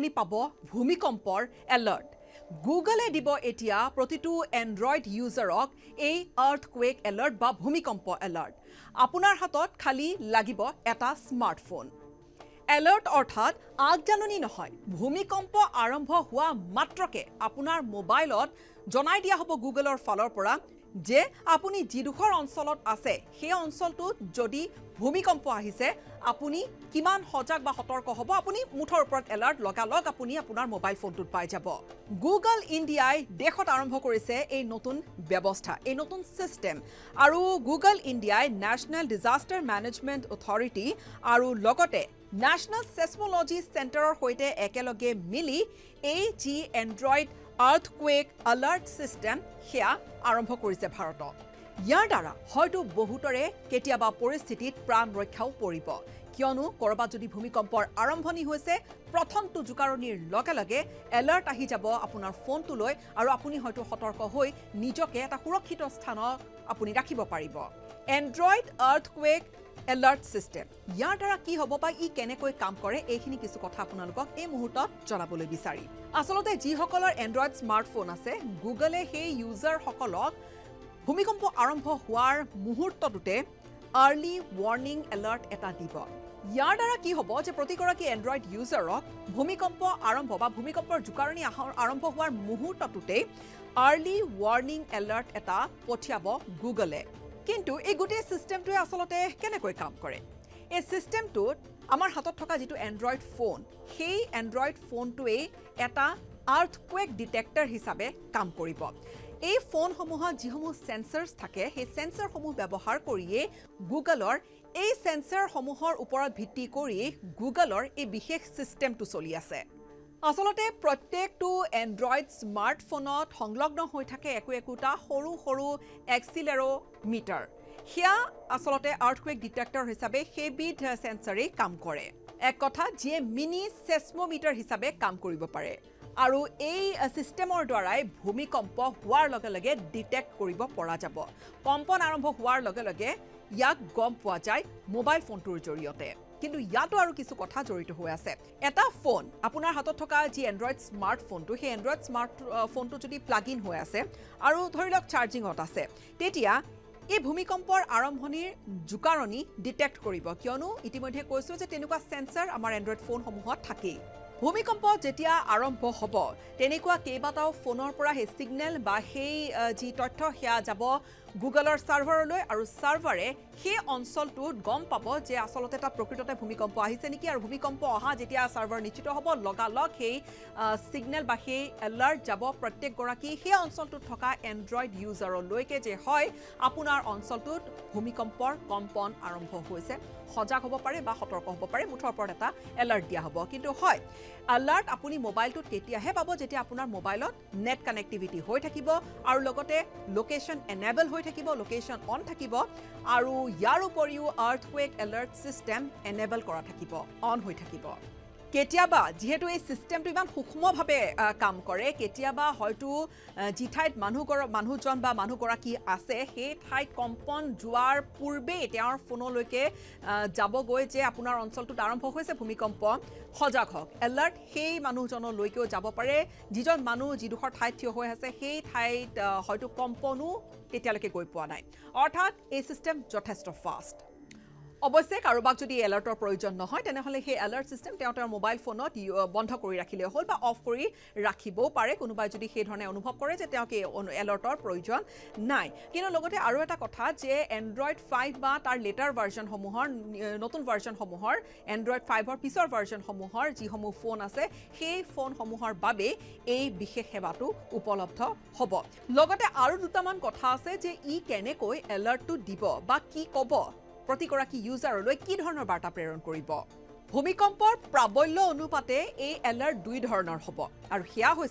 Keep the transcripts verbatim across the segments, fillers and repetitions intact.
পাব ভূমিকম্পৰ এলাৰ্ট গুগলে দিব এতিয়া প্ৰতিটো এন্ড্ৰইড ইউজাৰক এই আৰ্থকুৱেক এলাৰ্ট বা ভূমিকম্প এলাৰ্ট আপোনাৰ হাতত খালি লাগিব এটা স্মাৰ্টফোন এলাৰ্ট অৰ্থাৎ আগজাননী নহয় ভূমিকম্প আৰম্ভ হোৱা মাত্ৰকে আপোনাৰ মোবাইলত জনাই দিয়া হ'ব গুগলৰ ফালৰ পৰা যে আপুনি যিডোখৰ অঞ্চলত আছে সেই অঞ্চলটোত যদি ভূমিকম্প আহিছে আপুনি কিমান সজাগ বা সতৰ্ক হ'ব আপুনি মুঠৰ ওপৰত এলাৰ্ট লগালগ আপুনি আপোনাৰ মোবাইল ফোনটোত পাই যাব গুগল ইণ্ডিয়াই দেশত আৰম্ভ কৰিছে এই নতুন ব্যৱস্থা এই নতুন সিস্টেম আৰু গুগল ইণ্ডিয়াই নেশ্যনেল ডিজাস্টাৰ মেনেজমেণ্ট অথৰিটি আৰু লগতে নেশ্যনেল সেসমোলজি চেণ্টাৰৰ সৈতে একেলগে মিলি এই যি এন্ড্ৰইড আৰ্থকুৱেক এলাৰ্ট সিস্টেম হেয়া আৰম্ভ কৰিছে ভাৰতত ইয়াৰ দ্বাৰা হয়তো বহুতৰে কেতিয়াবা পৰিস্থিতিত প্ৰাণ ৰক্ষাও পৰিব কিয়নো কৰবাত যদি ভূমিকম্পৰ আৰম্ভণি হৈছে প্ৰথমটো জুকাৰণিৰ লগে লগে এলাৰ্ট আহি যাব আপোনাৰ ফোনটোলৈ আৰু আপুনি হয়তো সতৰ্ক হৈ নিজকে এটা সুৰক্ষিত স্থানত আপুনি ৰাখিব পাৰিব এন্ড্ৰইড আৰ্থকুৱেক এলাৰ্ট সিস্টেম ইয়াৰ দ্বাৰা কি হ'ব বা ই কেনেকৈ কাম কৰে এইখিনি কিছু কথা আপোনালোকক এই মুহূৰ্তত জনাবলৈ বিচাৰি আসলতে যিসকলৰ এন্ড্ৰইড স্মাৰ্টফোন আছে গুগলে সেই ইউজাৰসকলক ভূমিকম্প আৰম্ভ হোৱাৰ মুহূৰ্তটোতে আৰ্লি ৱাৰ্নিং এলাৰ্ট এটা দিব ইয়াৰ দ্বাৰা কি হ'ব যে প্ৰতিগৰাকী এন্ড্ৰইড ইউজাৰক ভূমিকম্প আৰম্ভ বা ভূমিকম্পৰ জুকাৰণি আৰম্ভ হোৱাৰ মুহূৰ্তটোতে আৰ্লি ৱাৰ্নিং এলাৰ্ট এটা পঠিয়াব গুগলে কিন্তু এই গোটেই সিস্টেমটোৱে আসলতে কেনেকৈ কাম কৰে এই সিস্টেমটোত আমাৰ হাতত থকা যেটো এন্ড্ৰইড ফোন সেই এন্ড্ৰইড ফোনটোৱে এটা আৰ্থকুৱেক ডিটেক্টৰ হিচাপে কাম কৰিব এই ফোনসমূহত যিসমূহ সেন্সৰ্স থাকে সেই সেন্সৰসমূহ ব্যৱহাৰ কৰিয়ে গুগলৰ এই সেন্সৰসমূহৰ ওপৰত ভিত্তি কৰি গুগলৰ এই বিশেষ সিস্টেমটো চলি আছে আসলতে প্ৰত্যেকটো এন্ড্ৰইড স্মাৰ্টফোনত সংলগ্ন হৈ থাকে একো একোটা সৰু সৰু এক্সিলেৰোমিটাৰ হিয়া আসলতে আৰ্থকুৱেক ডিটেক্টৰ হিচাপে হেবিট সেন্সৰে কাম কৰে এক কথা যে মিনি সেসমোমিটাৰ হিচাপে কাম কৰিব পাৰে আৰু এই সিস্টেমৰ দ্বাৰাই ভূমিকম্প হোৱাৰ লগে লগে ডিটেক্ট কৰিব পৰা যাব কম্পন আৰম্ভ হোৱাৰ লগে লগে ইয়াক গম পোৱা যায় মোবাইল ফোনটোৰ জৰিয়তে কিন্তু ইয়াতো আৰু কিছু কথা জড়িত হৈ আছে এটা ফোন আপোনাৰ হাতত থকা যি এন্ড্ৰইড স্মাৰ্টফোনটো সেই এন্ড্ৰইড স্মাৰ্টফোনটো যদি প্লাগ ইন হৈ আছে আৰু ধৰি লওক চাৰ্জিঙত আছে তেতিয়া এই ভূমিকম্পৰ আৰম্ভণিৰ জুকাৰণি ডিটেক্ট কৰিব কিয়নো ইতিমধ্যে কৈছো যে তেনেকুৱা সেন্সৰ আমাৰ এন্ড্ৰইড ফোনসমূহত থাকে ভূমিকম্প যেতিয়া আৰম্ভ হ'ব তেনেকুৱা কেইবাটাও ফোনৰ পৰা হে সিগনেল বা সেই যি তথ্য হেয়া যাব গুগলৰ সাৰ্ভাৰলৈ আৰু সাৰ্ভাৰে সেই অঞ্চলটোত গম পাব যে আসলতে এটা প্ৰকৃততে ভূমিকম্প আহিছে নেকি আৰু ভূমিকম্প অহা যেতিয়া সাৰ্ভাৰ নিশ্চিত হ'ব লগালগ সেই সিগনেল বা সেই এলাৰ্ট যাব প্ৰত্যেক গৰাকী সেই অঞ্চলটোত থকা এন্ড্ৰইড ইউজাৰলৈকে যে হয় আপোনাৰ অঞ্চলটোত ভূমিকম্পৰ কম্পন আৰম্ভ হৈছে সজাগ হ'ব পাৰে বা সতৰ্ক হ'ব পাৰে মুঠৰ ওপৰত এটা এলাৰ্ট দিয়া হ'ব কিন্তু হয় এলাৰ্ট আপুনি মোবাইলটোত কেতিয়াহে পাব যেতিয়া আপোনাৰ মোবাইলত নেট কানেক্টিভিটি হৈ থাকিব আৰু লগতে লোকেশন এনেবল হৈ থাকিব লোকেশন অন থাকিব আৰু ইয়াৰ উপৰিও আৰ্থকুৱেক এলাৰ্ট সিস্টেম এনেবল কৰা থাকিব অন হৈ থাকিব কেতিয়াবা যেহেতু এই সিস্টেমটো ইমান সূক্ষ্মভাৱে কাম কৰে কেতিয়াবা হয়তো যি ঠাইত মানুহ মানুহজন বা মানুহগৰাকী আছে সেই ঠাইত কম্পন যোৱাৰ পূৰ্বে তেওঁৰ ফোনলৈকে যাবগৈ যে আপোনাৰ অঞ্চলটোত আৰম্ভ হৈছে ভূমিকম্প সজাগ হওক এলাৰ্ট সেই মানুহজনলৈকেও যাব পাৰে যিজন মানুহ যিডোখৰ ঠাইত থিয় হৈ আছে সেই ঠাইত হয়তো কম্পনো তেতিয়ালৈকে গৈ পোৱা নাই অৰ্থাৎ এই সিস্টেম যথেষ্ট ফাষ্ট অৱশ্যে কাৰোবাক যদি এলাৰ্টৰ প্ৰয়োজন নহয় তেনেহলে সেই এলাৰ্ট সিস্টেম তেওঁ তেওঁৰ মোবাইল ফোনত বন্ধ কৰি ৰাখিলে হ'ল বা অফ কৰি ৰাখিবও পাৰে কোনোবাই যদি সেই ধৰণে অনুভৱ কৰে যে তেওঁক এলাৰ্টৰ প্ৰয়োজন নাই কিন্তু লগতে আৰু এটা কথা যে এন্ড্ৰইড ফাইভ বা তাৰ লেটাৰ ভাৰ্জনসমূহৰ নতুন ভাৰ্জনসমূহৰ এন্ড্ৰইড ফাইভৰ পিছৰ ভাৰ্জনসমূহৰ যিসমূহ ফোন আছে সেই ফোনসমূহৰ বাবে এই বিশেষ সেৱাটো উপলব্ধ হ'ব লগতে আৰু দুটামান কথা আছে যে ই কেনেকৈ এলাৰ্টটো দিব বা কি ক'ব প্ৰতিগৰাকী ইউজাৰলৈ কি ধৰণৰ বাৰ্তা প্ৰেৰণ কৰিব ভূমিকম্পৰ প্ৰাবল্য অনুপাতে এই এলাৰ্ট দুই ধৰণৰ হ'ব আৰু হেয়া হৈছে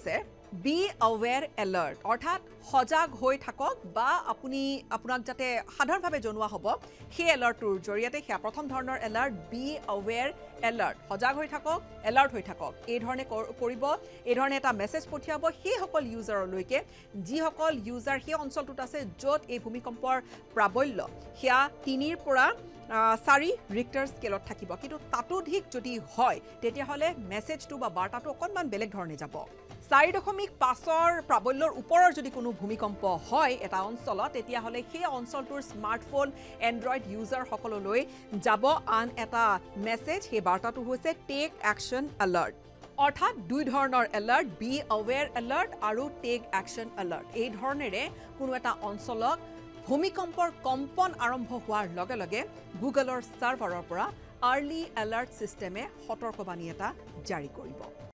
বি অৱেৰ এলাৰ্ট অৰ্থাৎ সজাগ হৈ থাকক বা আপুনি আপোনাক যাতে সাধাৰণভাৱে জনোৱা হ'ব সেই এলাৰ্টটোৰ জৰিয়তে সেয়া প্ৰথম ধৰণৰ এলাৰ্ট বি অৱেৰ এলাৰ্ট সজাগ হৈ থাকক এলাৰ্ট হৈ থাকক এই ধৰণে কৰিব এই ধৰণে এটা মেছেজ পঠিয়াব সেইসকল ইউজাৰলৈকে যিসকল ইউজাৰ সেই অঞ্চলটোত আছে য'ত এই ভূমিকম্পৰ প্ৰাবল্য সেয়া তিনিৰ পৰা চাৰি ৰিক্টাৰ স্কেলত থাকিব কিন্তু তাতোধিক যদি হয় তেতিয়াহ'লে মেছেজটো বা বাৰ্তাটো অকণমান বেলেগ ধৰণে যাব চাৰি দশমিক পাঁচৰ প্ৰাবল্যৰ ওপৰৰ যদি কোনো ভূমিকম্প হয় এটা অঞ্চলত তেতিয়াহ'লে সেই অঞ্চলটোৰ স্মাৰ্টফোন এণ্ড্ৰইড ইউজাৰসকললৈ যাব আন এটা মেছেজ সেই বাৰ্তাটো হৈছে টেক একশ্যন এলাৰ্ট অৰ্থাৎ দুই ধৰণৰ এলাৰ্ট বি অৱেৰ এলাৰ্ট আৰু টেক একশ্যন এলাৰ্ট এই ধৰণেৰে কোনো এটা অঞ্চলক ভূমিকম্পৰ কম্পন আৰম্ভ হোৱাৰ লগে লগে গুগলৰ ছাৰ্ভাৰৰ পৰা আৰ্লি এলাৰ্ট ছিষ্টেমে সতৰ্কবাণী এটা জাৰি কৰিব